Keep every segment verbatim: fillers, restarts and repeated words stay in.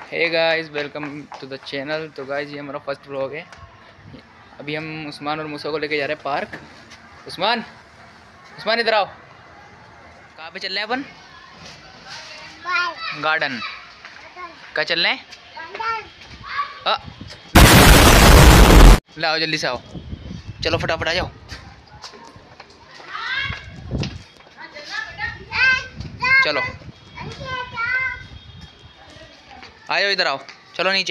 Hey guys, welcome to the channel. तो guys, ये हमारा फर्स्ट व्लॉग है। अभी हम उस्मान और मूसा को लेके जा रहे हैं पार्क। उस्मान उस्मान इधर आओ। कहाँ पे चल रहे हैं अपन? गार्डन। कहाँ चल रहे हैं? आ, लाओ जल्दी से आओ। चलो फटाफट आ जाओ। चलो आ जाओ, इधर आओ। चलो नीचे।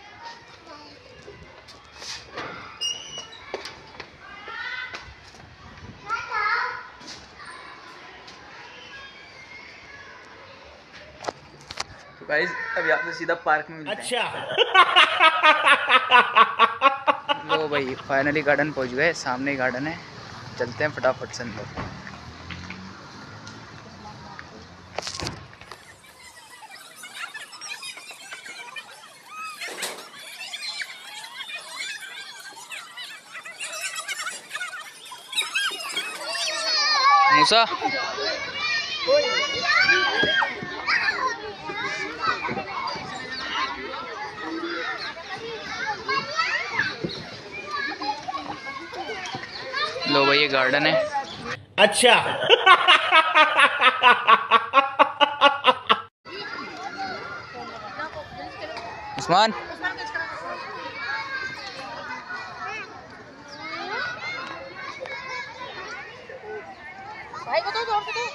तो गाइस, अब यहाँ से सीधा पार्क में मिलते हैं। अच्छा। लो भाई, फाइनली गार्डन पहुँच गए। सामने ही गार्डन है। चलते हैं फटाफट से अंदर। मूसा, लो भाई, ये गार्डन है। अच्छा। उस्मान, भाई को तो जोर से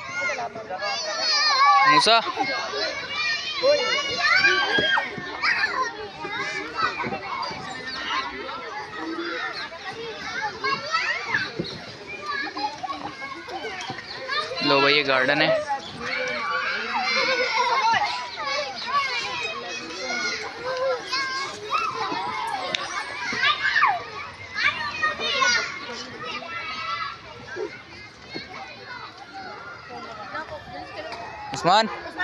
मूसा, लो भाई, ये गार्डन है। उस्मान,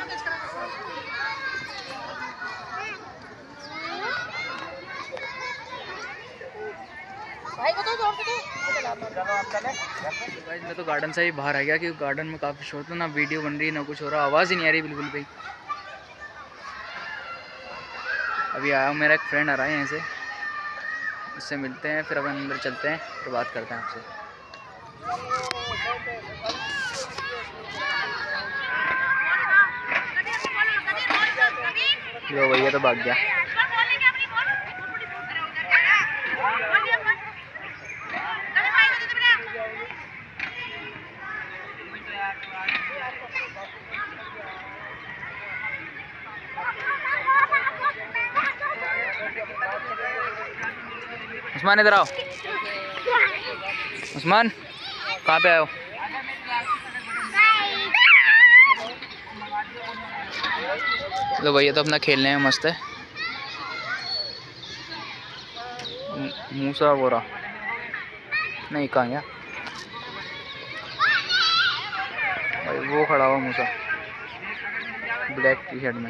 भाई को तो जोर से मैं तो गार्डन से ही बाहर आ गया क्योंकि गार्डन में काफ़ी शोर था। ना वीडियो बन रही ना कुछ हो रहा, आवाज़ ही नहीं आ रही बिल्कुल भी। अभी आया हूँ, मेरा एक फ्रेंड आ रहा है यहाँ से, उससे मिलते हैं, फिर अपन अंदर चलते हैं, फिर बात करते हैं आपसे। लो भैया तो भाग गया। उस्मान इधर आओ। उस्मान, कहाँ पे आए हो? लो भैया तो अपना खेलने में मस्त है। मूसा बोरा नहीं, कहाँ गया भाई? वो खड़ा हुआ मूसा ब्लैक टी शर्ट में।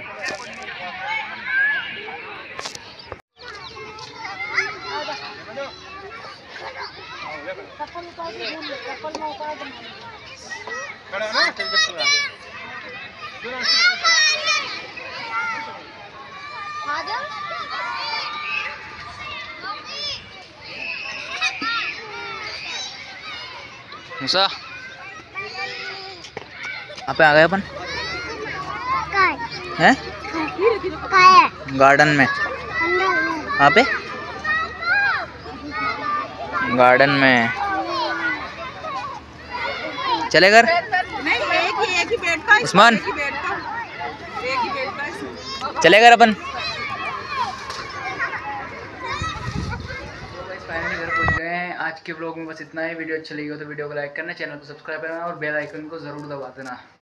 मूसा, यहाँ पे आ गए अपन। हैं? गार्डन में। कहाँ पे? गार्डन में। चले घर। उस्मान, चले घर अपन। फाइनली घर पहुंच गए हैं। आज के ब्लॉग में बस इतना ही। वीडियो अच्छा लगी हो तो वीडियो को लाइक करना, चैनल को सब्सक्राइब करना और बेल आइकन को ज़रूर दबा देना।